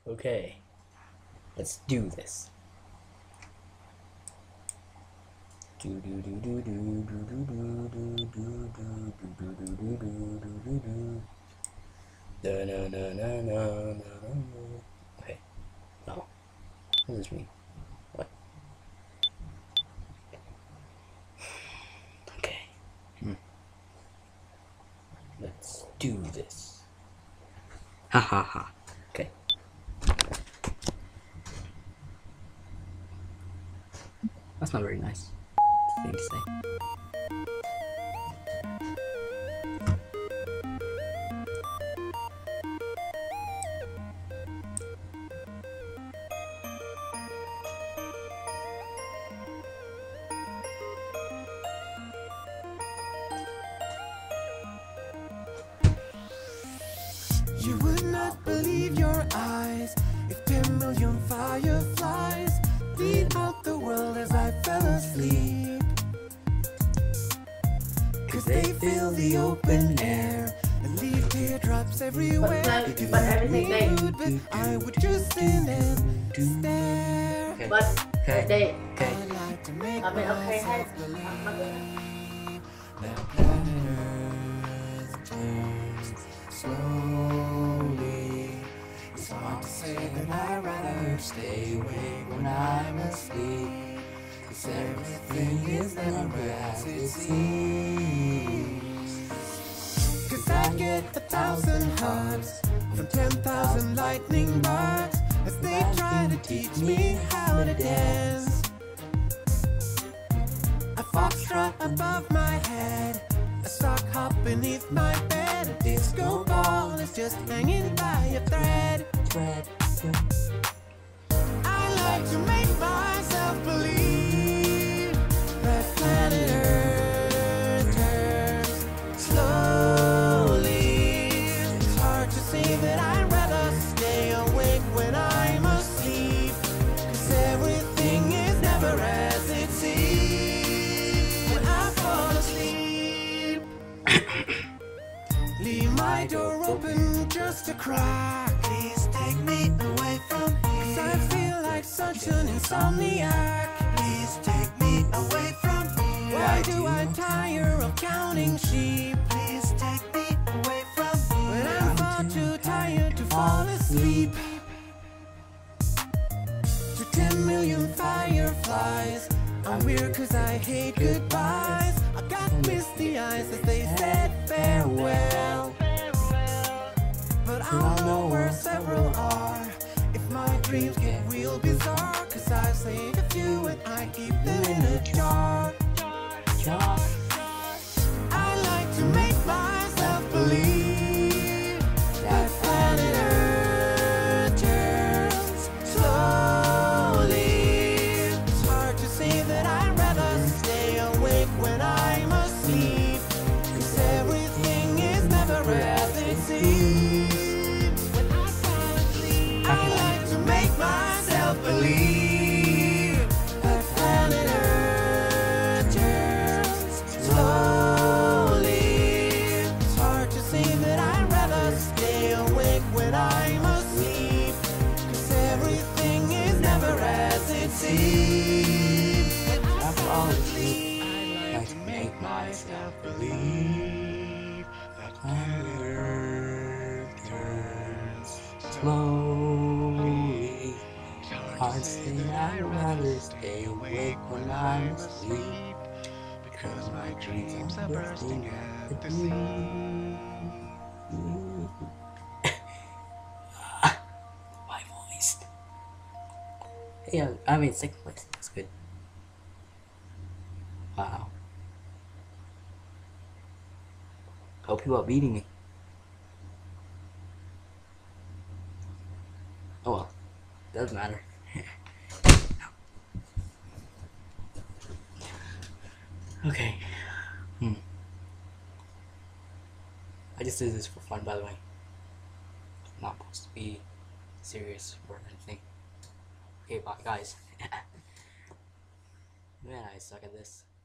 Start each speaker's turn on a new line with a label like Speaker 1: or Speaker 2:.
Speaker 1: Okay, let's do this. Okay, no. What does this mean? What? Okay. Let's do this. Ha ha ha. Okay. That's not very nice thing to say.
Speaker 2: You would not believe your eyes if 10 million fireflies lit out the world as I fell asleep. 'Cause they fill the open air and leave teardrops everywhere.
Speaker 3: But everything they
Speaker 2: But I would just stand and stare.
Speaker 1: Okay.
Speaker 3: but they
Speaker 1: Okay.
Speaker 2: I'd like to make
Speaker 3: I mean okay
Speaker 2: myself
Speaker 3: hey
Speaker 2: believe that planet Earth turns slowly. It's hard to say that I'd rather stay awake when I'm asleep, 'cause everything is never as it seems. 'Cause I get 1,000 hugs from 10,000 lightning bugs as they try to teach me how to dance. A foxtrot above my head, a sock hop beneath my bed, a disco ball is just hanging by a thread. I like to make myself believe that planet Earth turns slowly. It's hard to say that I'd rather stay awake when I'm asleep, 'cause everything is never as it seems. When I fall asleep, leave my door open just a crack. Please take me away from here, 'cause I feel like such an insomniac. Please take me away from here. Why do I tire of counting sheep? Please take me away from here, when I'm far too tired to fall asleep. To 10 million fireflies, I'm weird 'cause I hate goodbyes. I got misty eyes as they said farewell, but I don't know where several are. If my dreams get real bizarre, 'cause I save a few and I keep them in a jar. I like to make myself believe that planet Earth turns slowly. It's hard to say that I'd rather stay awake when I'm asleep, 'cause everything is never as it seems. When I fall asleep, I like to make myself believe that planet Earth turns slowly. It's hard to say that I'd rather stay awake when I'm asleep, 'cause everything is never as it seems. When I fall asleep, I like to make myself believe that planet Earth turns slowly. Hard to say I'd rather stay awake when I'm asleep, because my dreams are bursting at the seams.
Speaker 1: My voice. Yeah, I mean second place. That's good. Wow. Hope you are beating me. Oh well, doesn't matter. Okay. I just did this for fun, by the way. Not supposed to be serious or anything. Okay, bye guys. Man, I suck at this.